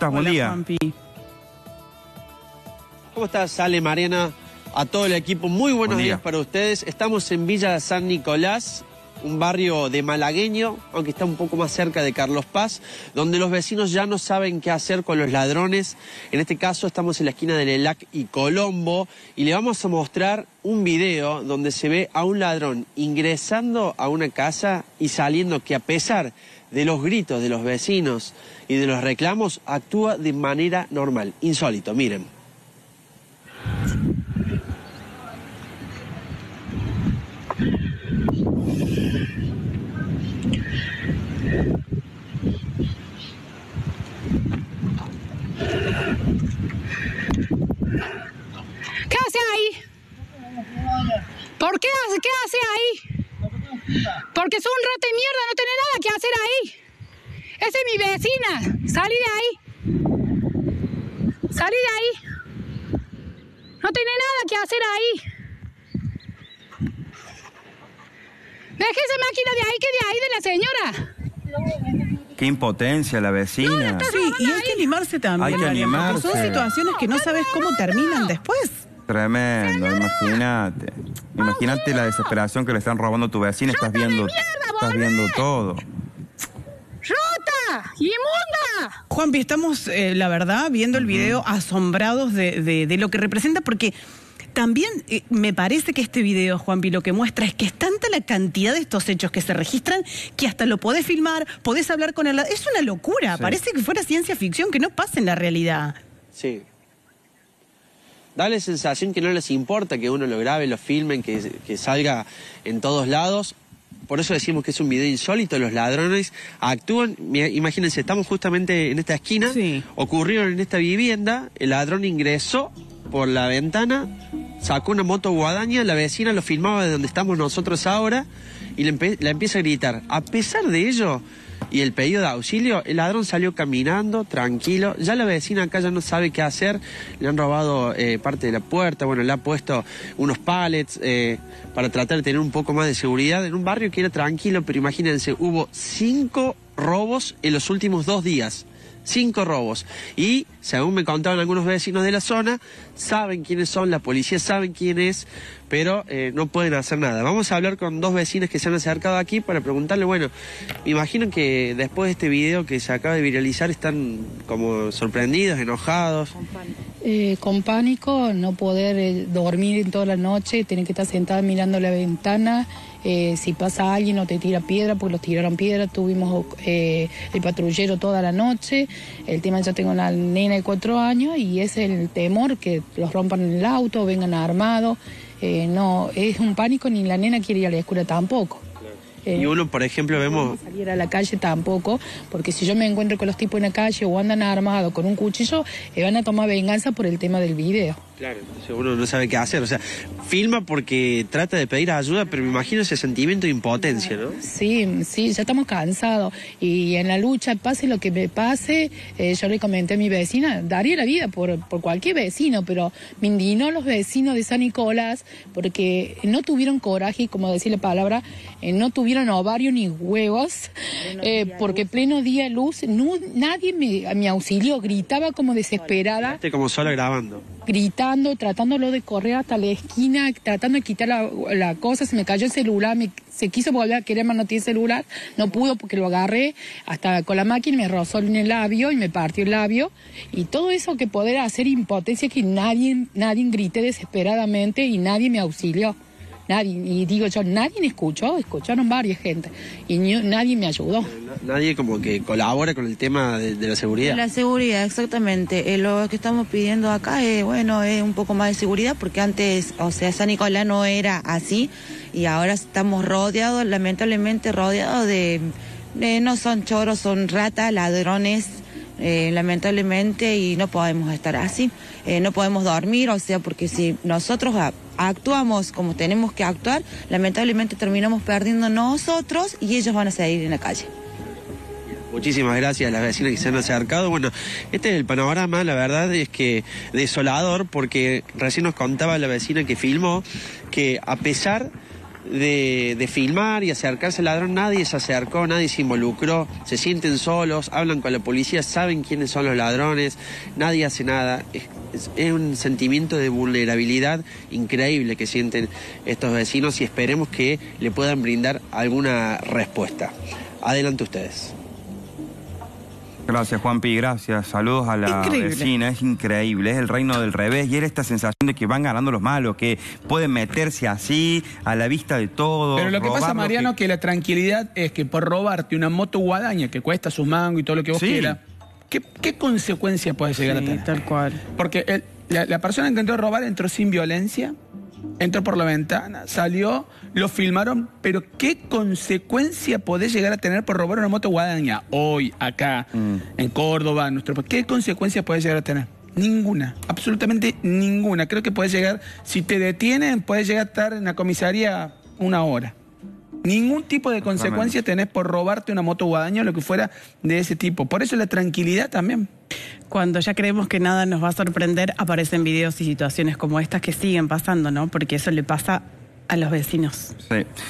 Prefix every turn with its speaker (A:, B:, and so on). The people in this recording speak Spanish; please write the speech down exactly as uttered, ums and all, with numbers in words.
A: estás? Buen día. Juanpi.
B: ¿Cómo estás, Sale, Mariana? A todo el equipo, muy buenos días para ustedes. Estamos en Villa San Nicolás, un barrio de malagueño, aunque está un poco más cerca de Carlos Paz, donde los vecinos ya no saben qué hacer con los ladrones. En este caso estamos en la esquina de Lelac y Colombo y le vamos a mostrar un video donde se ve a un ladrón ingresando a una casa y saliendo, que a pesar de los gritos de los vecinos y de los reclamos, actúa de manera normal. Insólito, miren.
C: ¿Qué hace ahí? ¿Por qué hace, qué hace ahí? Porque es un rato de mierda, no tiene nada que hacer ahí. Esa es mi vecina. Salí de ahí. Salí de ahí. No tiene nada que hacer ahí. Deje esa máquina de ahí, que de ahí de la señora.
A: Qué impotencia la vecina.
C: No, no,
D: sí, y hay que animarse también.
A: Hay que animarse.
D: Son situaciones que no sabes cómo terminan después.
A: Tremendo, imagínate. Imagínate la desesperación que le están robando a tu vecina. Estás viendo, estás viendo todo.
C: ¡Rota! ¡Inmunda!
D: Juanpi, estamos, eh, la verdad, viendo el video uh-huh. asombrados de, de, de lo que representa, porque también eh, me parece que este video, Juanpi, lo que muestra es que es tanta la cantidad de estos hechos que se registran que hasta lo podés filmar, podés hablar con él. Es una locura, sí. Parece que fuera ciencia ficción, que no pasa en la realidad.
B: Sí. Da la sensación que no les importa que uno lo grabe, lo filmen, que, que salga en todos lados. Por eso decimos que es un video insólito. Los ladrones actúan, imagínense, estamos justamente en esta esquina, sí. Ocurrieron en esta vivienda, el ladrón ingresó por la ventana, sacó una moto guadaña, la vecina lo filmaba de donde estamos nosotros ahora y le empe la empieza a gritar. A pesar de ello y el pedido de auxilio, el ladrón salió caminando, tranquilo. Ya la vecina acá ya no sabe qué hacer, le han robado eh, parte de la puerta, bueno, le ha puesto unos pallets eh, para tratar de tener un poco más de seguridad en un barrio que era tranquilo, pero imagínense, hubo cinco robos en los últimos dos días. Cinco robos. Y, según me contaban algunos vecinos de la zona, saben quiénes son, la policía sabe quién es, pero eh, no pueden hacer nada. Vamos a hablar con dos vecinas que se han acercado aquí para preguntarle, bueno, me imagino que después de este video que se acaba de viralizar están como sorprendidos, enojados.
E: Con pánico, eh, con pánico no poder eh, dormir en toda la noche, tener que estar sentada mirando la ventana. Eh, si pasa alguien o te tira piedra, porque los tiraron piedra, tuvimos eh, el patrullero toda la noche. El tema, yo tengo una nena de cuatro años y es el temor que los rompan en el auto, vengan armados. Eh, no, es un pánico, ni la nena quiere ir a la escuela tampoco.
B: Eh, y uno, por ejemplo, vemos...
E: No salir a la calle tampoco, porque si yo me encuentro con los tipos en la calle o andan armados con un cuchillo, eh, van a tomar venganza por el tema del video.
B: Claro, entonces uno no sabe qué hacer, o sea, filma porque trata de pedir ayuda, pero me imagino ese sentimiento de impotencia, ¿no?
E: Sí, sí, ya estamos cansados, y en la lucha, pase lo que me pase, eh, yo le comenté a mi vecina, daría la vida por, por cualquier vecino, pero me indignó los vecinos de San Nicolás, porque no tuvieron coraje, como decía la palabra, eh, no tuvieron ovario ni huevos, eh, porque pleno día luz, no, nadie me, me auxilió, gritaba como desesperada.
B: Este como sola grabando.
E: Gritando, tratándolo de correr hasta la esquina, tratando de quitar la, la cosa, se me cayó el celular, me, se quiso volver a querer manotear el celular, no pudo porque lo agarré hasta con la máquina, me rozó en el labio y me partió el labio, y todo eso que poder hacer impotencia, que nadie, nadie grité desesperadamente y nadie me auxilió. Nadie, y digo yo, nadie me escuchó, escucharon varias gente, y ni, nadie me ayudó.
B: Nadie como que colabora con el tema de, de la seguridad.
F: De la seguridad, exactamente. Eh, lo que estamos pidiendo acá es, bueno, es un poco más de seguridad, porque antes, o sea, San Nicolás no era así, y ahora estamos rodeados, lamentablemente rodeados de, de no son choros, son ratas, ladrones, eh, lamentablemente, y no podemos estar así, eh, no podemos dormir, o sea, porque si nosotros actuamos como tenemos que actuar, lamentablemente terminamos perdiendo nosotros y ellos van a seguir en la calle.
B: Muchísimas gracias a las vecinas que se han acercado. Bueno, este es el panorama, la verdad es que desolador, porque recién nos contaba la vecina que filmó que a pesar de, de filmar y acercarse al ladrón, nadie se acercó, nadie se involucró, se sienten solos, hablan con la policía, saben quiénes son los ladrones, nadie hace nada. Es, es, es un sentimiento de vulnerabilidad increíble que sienten estos vecinos y esperemos que le puedan brindar alguna respuesta. Adelante ustedes.
A: Gracias, Juanpi, gracias. Saludos a la
D: Increíble.
A: vecina, es increíble, es el reino del revés y era esta sensación de que van ganando los malos, que pueden meterse así a la vista de todos.
G: Pero lo que pasa,
A: robar
G: Mariano,
A: que...
G: que la tranquilidad es que por robarte una moto guadaña que cuesta sus mangos y todo lo que vos
A: Sí.
G: quieras, ¿qué, qué consecuencia puede llegar
D: Sí,
G: a tener?
D: tal cual.
G: Porque el- la, la persona que entró a robar entró sin violencia, entró por la ventana, salió, lo filmaron, pero ¿qué consecuencia podés llegar a tener por robar una moto guadaña hoy, acá,
A: Mm.
G: en Córdoba, en nuestro país? ¿Qué consecuencias podés llegar a tener? Ninguna, absolutamente ninguna. Creo que podés llegar, si te detienen, podés llegar a estar en la comisaría una hora. Ningún tipo de consecuencia tenés por robarte una moto guadaña o lo que fuera de ese tipo. Por eso la tranquilidad también.
D: Cuando ya creemos que nada nos va a sorprender, aparecen videos y situaciones como estas que siguen pasando, ¿no? Porque eso le pasa a los vecinos.
A: Sí.